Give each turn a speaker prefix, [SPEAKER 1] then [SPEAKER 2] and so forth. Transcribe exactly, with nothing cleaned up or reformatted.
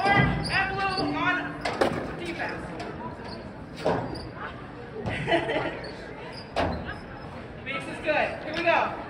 [SPEAKER 1] orange and blue on defense. Phoenix is good. Here we go.